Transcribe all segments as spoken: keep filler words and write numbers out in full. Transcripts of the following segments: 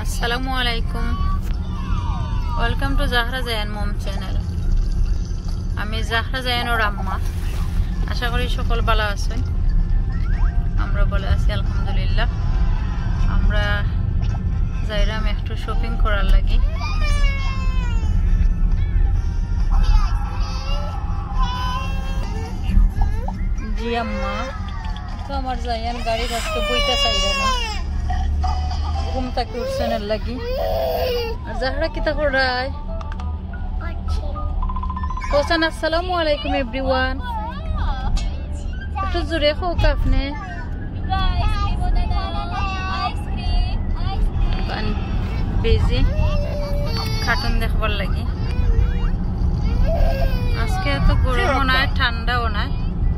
আসসালামু আলাইকুম, welcome to Zahra Zayan mom channel. আমি জাহরা জায়ানোর আম্মা। আশা করি সকল ভালো আছেন। আমরা ভালো আছি আলহামদুলিল্লাহ। আমরা যাইরাম একটু শপিং করার লাগি। জি আম্মা, তো আমার জায়ান গাড়ি আজকে বইটা চাইরা না, ঘুম থেকে উঠছেন লাগি। আর জাহরা কিতা করায়? কোসান আসসালামু আলাইকুম এভরিওয়ান। একটু জোরে হোক আপনি। বেজি কার্টুন দেখবার লাগি। আজকে এত গরমও নাই ঠান্ডাও নাই।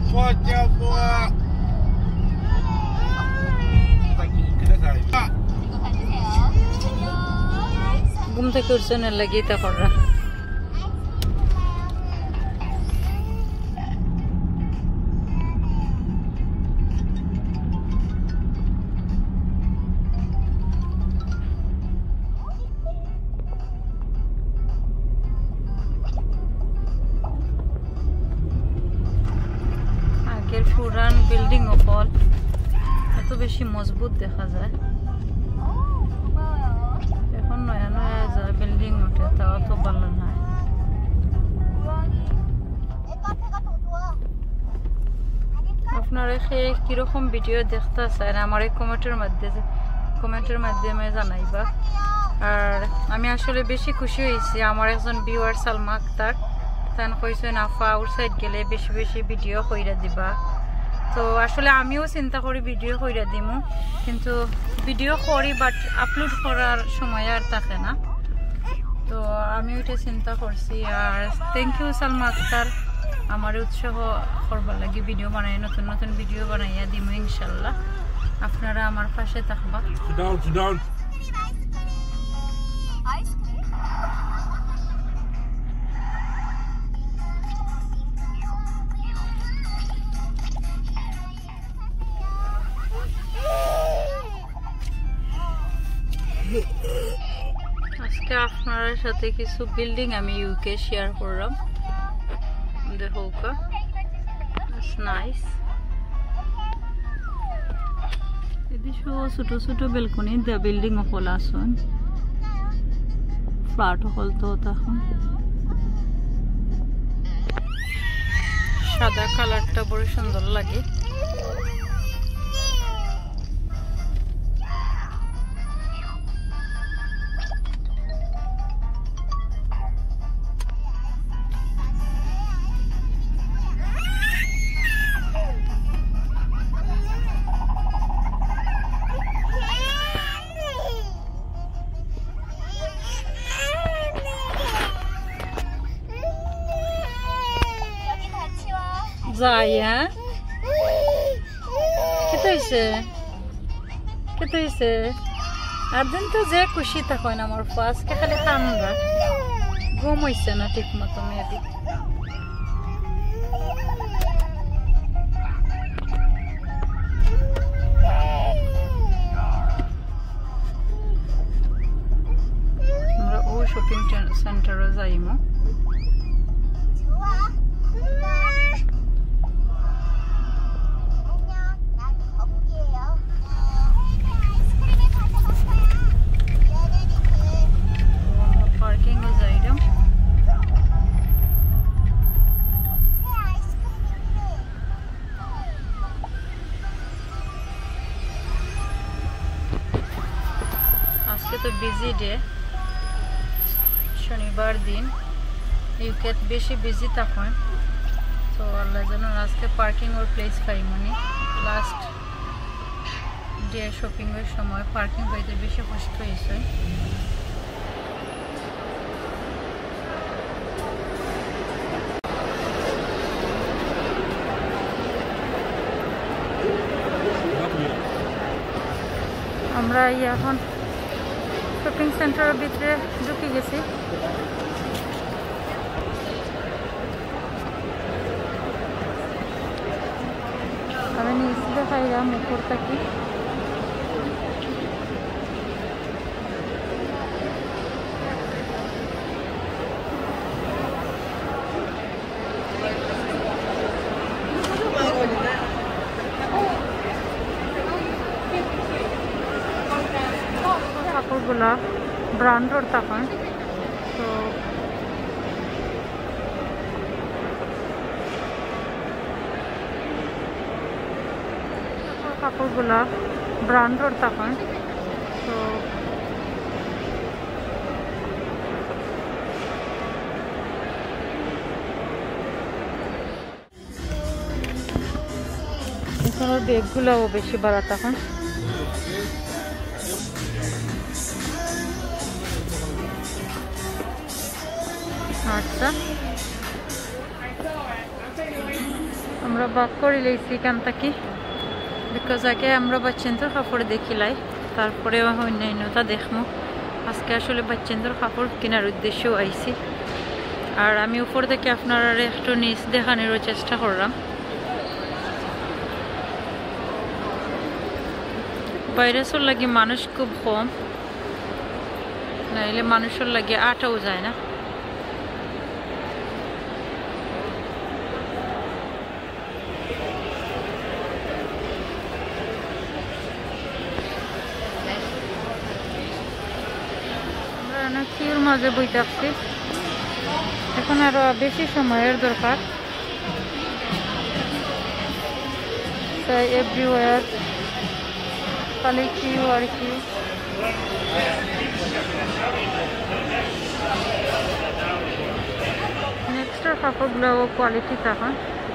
ঘুম থেকে উঠছেন লাগি তা করা। আগের পুরান বিল্ডিং ও ফল এত বেশি মজবুত দেখা যায়, এখন নয়া নয়া যা বিল্ডিং উঠে তাও তো ভালো নয়। আপনারা সেই কিরকম ভিডিও দেখতে চান আমার এই কমেন্টের মাধ্যমে কমেন্টের মাধ্যমে জানাইবা। আর আমি আসলে বেশি খুশি হয়েছি, আমার একজন ভিউয়ার সালমা আক্তার তান কইছেন আফা আউটসাইড গেলে বেশি বেশি ভিডিও কইরা দিবা। তো আসলে আমিও চিন্তা করি ভিডিও কইরা দিমু, কিন্তু ভিডিও করি বাট আপলোড করার সময় আর থাকে না। তো আমি ওইটা চিন্তা করছি। আর থ্যাংক ইউ সালমা আক্তার, আমার উৎসাহ করবার লাগি ভিডিও বানাই, নতুন নতুন ভিডিও বানাইয়া দিমু ইনশাল্লাহ। আপনারা আমার পাশে থাকবা। আজকে আপনার সাথে কিছু বিল্ডিং আমি ইউকে শেয়ার করলাম। দেখো নাইস, এদিকে ছোট ছোট বেলকনি দেয়া বিল্ডিং হল আসুন, ফ্ল্যাট হল তো তখন সাদা কালারটা বড় সুন্দর লাগে। যাইয়া কেতে হইছে কেতে হইছে আর দিন তো যে খুশি থাকো না আমার আজকে খালি ঠান্ডা, ঘুম হইছে না ঠিক মতো মেয়েদি। আমরা ও শপিং সেন্টারে যাইমু। আজকে তো বিজি ডে, শনিবার দিন ইউকে বেশি বিজি তখন। তো আল্লাহ যেন আজকে পার্কিং ওর প্লেস পাই, মানে লাস্ট ডে শপিং এর সময় পার্কিং পাইতে বেশি কষ্ট হয়েছে। আমরা এখন শপিং সেন্টারের ভিতরে ঢুকে গেছি। আমি নিচে দেখাইলাম উপর থাকি। কাপড়গুলা ব্র্যান্ডর তখন তো কাপড়গুলা ব্র্যান্ডর তখন তো এখানে ব্যাগগুলাও বেশি বাড়া তখন আচ্ছা আমরা বাক করে লইছি এখান থেকে বিকজ আগে আমরা বাচ্চাদের কাপড় দেখিলাই তারপরে অন্যান্যটা দেখবো আজকে আসলে বাচ্চাদের কাপড় কেনার উদ্দেশ্যেও আইছি আর আমি উপর থেকে আপনারা একটু নিচ দেখানোর চেষ্টা করলাম ভাইরাসের লাগে মানুষ খুব কম নাইলে মানুষের লাগে আটাও যায় না আমরা কিউর মাঝে বই থাকছি এখন আরো বেশি সময়ের দরকার তাই এভরিওয়ার খালি কিউ আর কি নেক্সটের কাপড়গুলো কোয়ালিটি তখন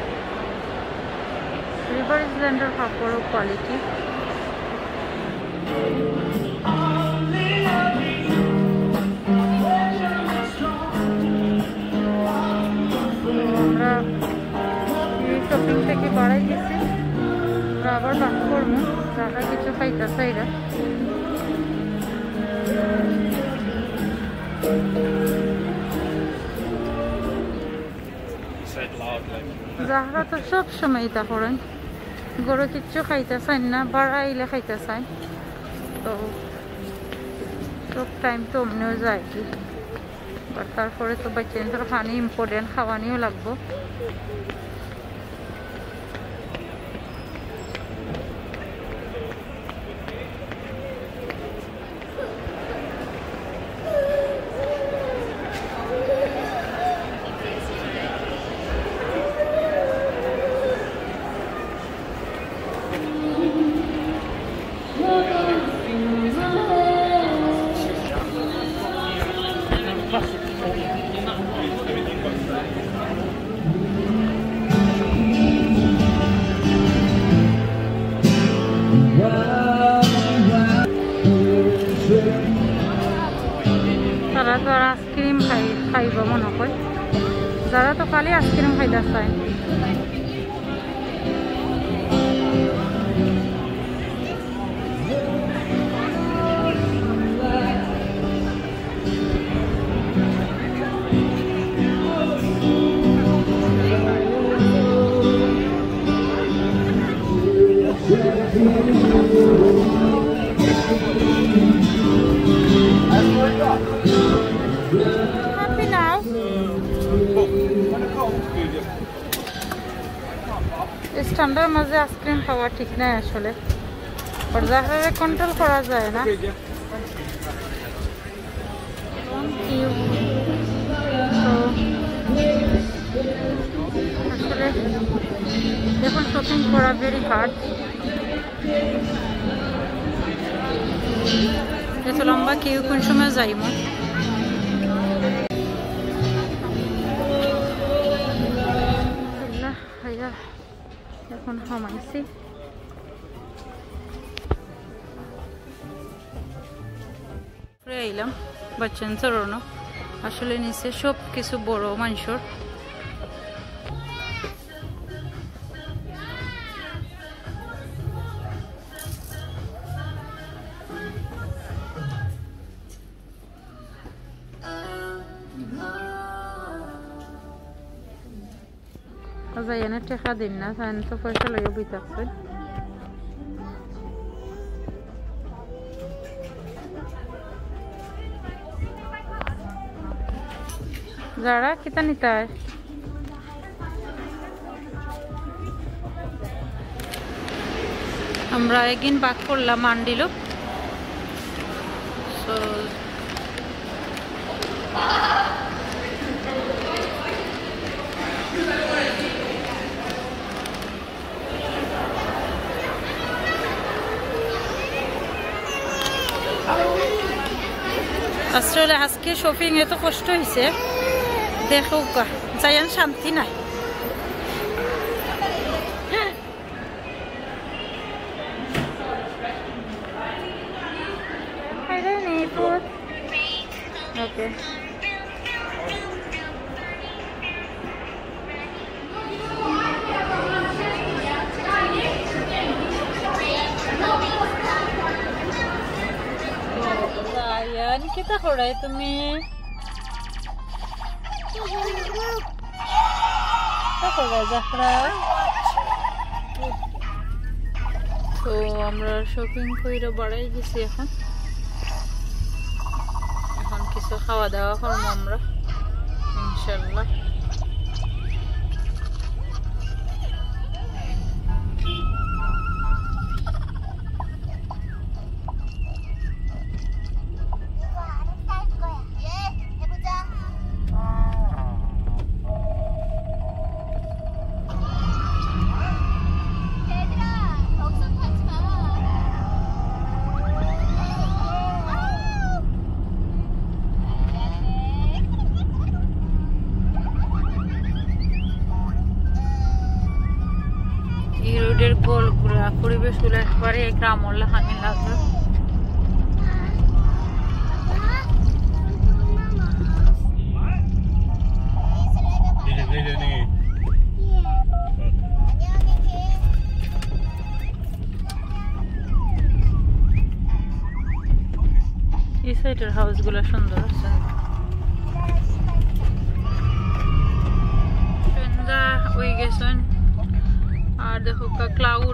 রিভার ইসল্যান্ডের কাপড় কোয়ালিটি আমরা শপিং থেকে বাড়াই গেছি আবার বাক করবো টাকা কিছু খাইতেছে এরা যাহারা তো সব সময় তা করেন গরু কিচ্ছু খাইতে চান না বাড়াইলে খাইতে চান তো সব টাইম তো অমনিও যায় কি তারপরে তো বাচ্চাদের খানি ইম্পর্টেন্ট খাওয়ানিও লাগবো তারা তো আর আইসক্রিম খাই খাইব মনে হয় যারা তো খালি আইসক্রিম খাইতে চায় Happy now? इस ठंडार मजे आइसक्रीम खावा ठीक नहीं আসলে और ज़ाहरे कंट्रोल करा যায় না আসলে দেখুন শপিং করা ভেরি হার্ড এত লম্বা কেউ কোন সময় যাইমু এখন কমাইছি এলাম বাচ্চাদের জন্য আসলে নিচে সব কিছু বড় মানুষের যাইয়ানে টেকা দিন না তাই তো পয়সা লইয়া বই থাকছে যারা কিতা নিতে আমরা একদিন বাক করলাম আন্ডিলো সো তো আসলে আজকে শপিং এত কষ্ট হয়েছে দেখো যাইয়ান শান্তি নাই ওকে kita korai তুমি korai Zahra তো আমরা শপিং কইরা বাড়াই গেছি এখন এখন কিছু খাওয়া দাওয়া করব আমরা ইনশাআল্লাহ গোলগুলা পরিবেশগুলো একবারে গ্রামলা হানি লাগলো এই সাইডের হাউসগুলো সুন্দর আছে সুন্দর ওই গেছেন আর দেখো ক্লাউড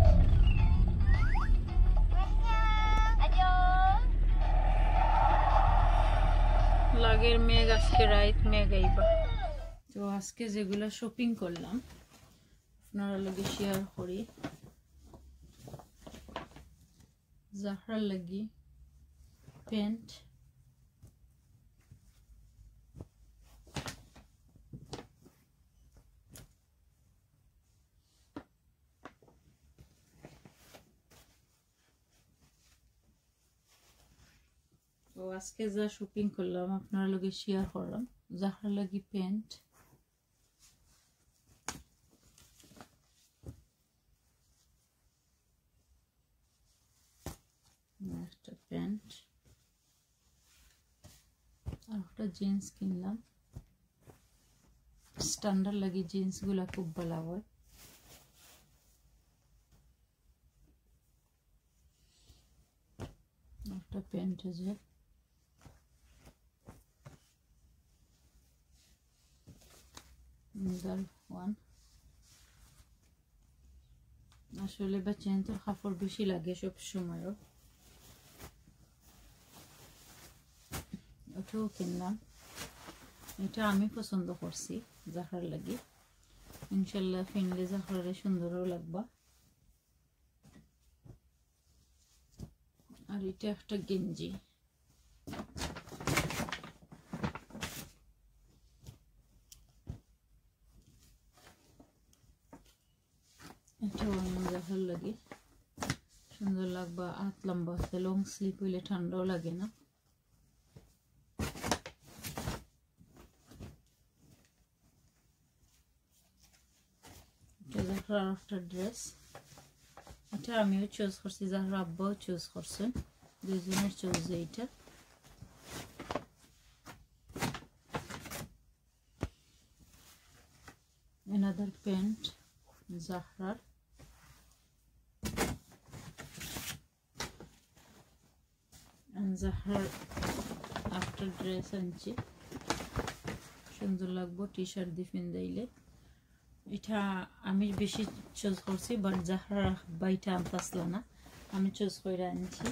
লাগের মেঘ আজকে রাইত মেঘ আইবা তো আজকে যেগুলো শপিং করলাম আপনারা লগে শেয়ার করি জাহরার লাগি প্যান্ট তো আজকে যা শপিং করলাম আপনার লগে শেয়ার করলাম জাহরার লাগি প্যান্ট একটা প্যান্ট আর একটা জিন্স কিনলাম স্ট্যান্ডার্ড লাগি জিন্স গুলা খুব ভালো হয় একটা প্যান্ট আছে another one আসলে বাচ্চাদের কাপড় বেশি লাগে সব সময় ওটাও কিনলাম এটা আমি পছন্দ করছি জাহরার লাগি ইনশাআল্লাহ ফিনলে জাহরারে সুন্দরও লাগবা আর এটা একটা গেঞ্জি জাহরার লাগি সুন্দর লাগবা হাত লম্বা আছে লং স্লিপ হইলে ঠান্ডাও লাগে না এটা জাহরার একটা ড্রেস এটা আমিও চুজ করছি জাহরা আব্বাও চুজ করছেন দুজনের চুজ এইটা another pant জাহরার জাহরার আফটার ড্রেস আনছি সুন্দর লাগবো টি শার্ট দিয়ে পিন্দাইলে এটা আমি বেশি চুজ করছি বাট জাহরার বাইটা আনতে আসলো না আমি চুজ করে আনছি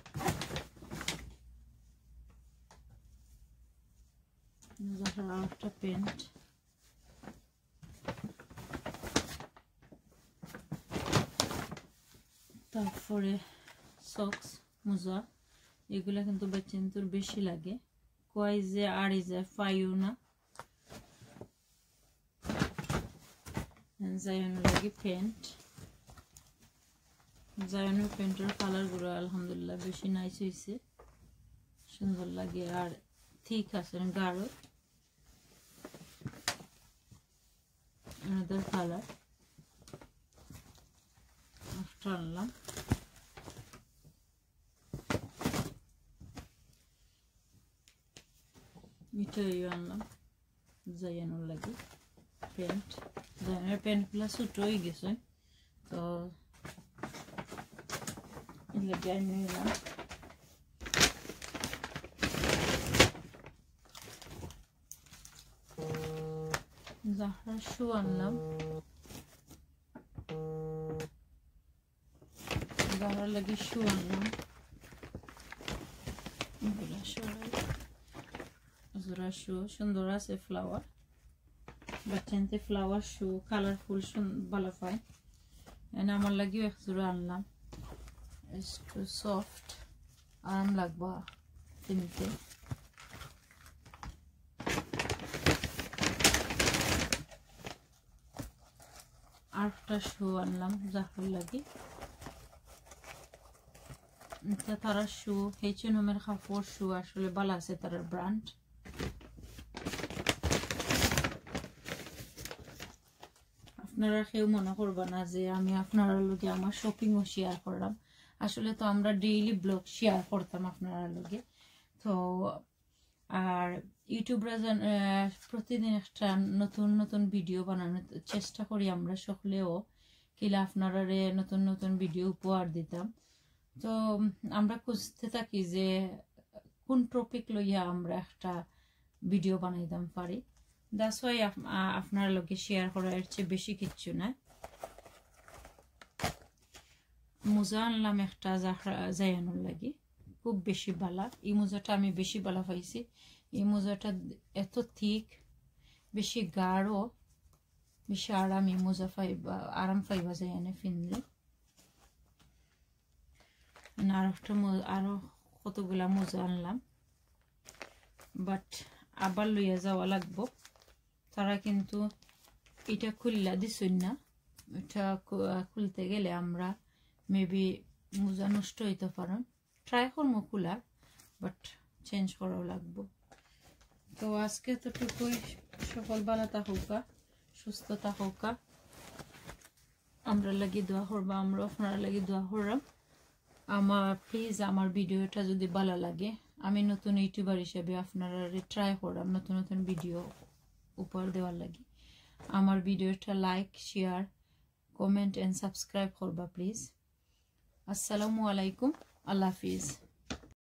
জাহরার একটা প্যান্ট তারপরে সক্স মোজা এগুলা কিন্তু বাচ্চাদের বেশি লাগে কয় যে আড়ি যায় পাইও না জায়ানো লাগে প্যান্ট জায়ানো প্যান্টের কালারগুলো আলহামদুলিল্লাহ বেশি নাইস হয়েছে সুন্দর লাগে আর ঠিক আছে গাঢ় another color after আনলাম মিঠাই আনলাম জায়ানোর লাগে প্যান্ট জায়ানোর প্যান্টগুলো ছোট হয়ে গেছে তো এগুলো আমি নিলাম জাহরার শু আনলাম জাহরার লাগে শু আনলাম জোড়া শু সুন্দর আছে ফ্লাওয়ার বাচ্চাতে ফ্লাওয়ার শু কালারফুল ভালো পায় এনে আমার লাগিও এক জোড়া আনলাম একটু সফট আরাম লাগবা কিনতে আরেকটা শু আনলাম জাহরার লাগি এটা তারা শু এইচ এন্ড এম এর কাপড় শু আসলে ভালো আছে তার ব্র্যান্ড আপনারা কেউ মনে করবা না যে আমি আপনারা লগে আমার শপিংও শেয়ার করলাম আসলে তো আমরা ডেইলি ব্লগ শেয়ার করতাম আপনারা লগে তো আর ইউটিউবরা প্রতিদিন একটা নতুন নতুন ভিডিও বানানোর চেষ্টা করি আমরা সকলেও কিলা আপনারা নতুন নতুন ভিডিও উপহার দিতাম তো আমরা খুঁজতে থাকি যে কোন টপিক লইয়া আমরা একটা ভিডিও বানাইতাম পারি দ্যাটস ওয়াই আপনার লগে শেয়ার করার চেয়ে বেশি কিচ্ছু না মোজা আনলাম একটা জায়ানোর লাগি খুব বেশি বালা এই মোজাটা আমি বেশি বালা পাইছি এই মোজাটা এত ঠিক বেশি গাঢ় বেশি আরাম এই মোজা পাইবা আরাম পাইবা জায়ানে ফিনলে আর একটা আরো কতগুলা মোজা আনলাম বাট আবার লইয়া যাওয়া লাগবো তারা কিন্তু এটা খুললা দিছুন না এটা খুলতে গেলে আমরা মেবি মোজা নষ্ট হইতে পারেন ট্রাই করবো খোলার বাট চেঞ্জ করাও লাগবো তো আজকে তোটুকুই সকল ভালো থাকুকা সুস্থ থাকুকা আমরা লাগি দোয়া করবা আমরা আপনারা লাগি দোয়া করলাম আমার প্লিজ আমার ভিডিওটা যদি ভালো লাগে আমি নতুন ইউটিউবার হিসেবে আপনারা ট্রাই করলাম নতুন নতুন ভিডিও উপহার দেওয়ার লাগে আমার ভিডিওটা like share comment and subscribe করবা প্লিজ আসসালামু আলাইকুম আল্লাহ হাফিজ।